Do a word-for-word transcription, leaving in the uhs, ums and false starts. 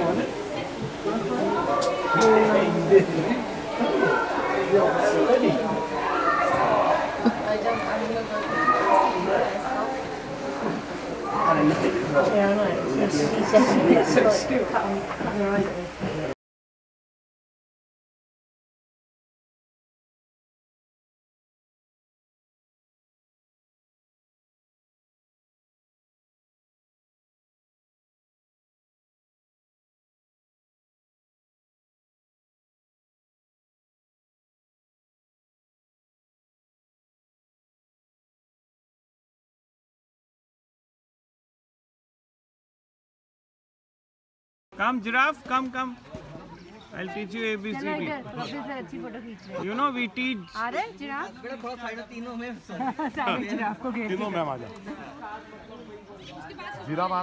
Yeah, I know. She's, she's definitely a scoop cut on her eyes at me. Come, giraffe, come, come. I'll teach you A B C D. You know we teach. अरे giraffe तीनों में सारे giraffe को घेर तीनों में आ जा giraffe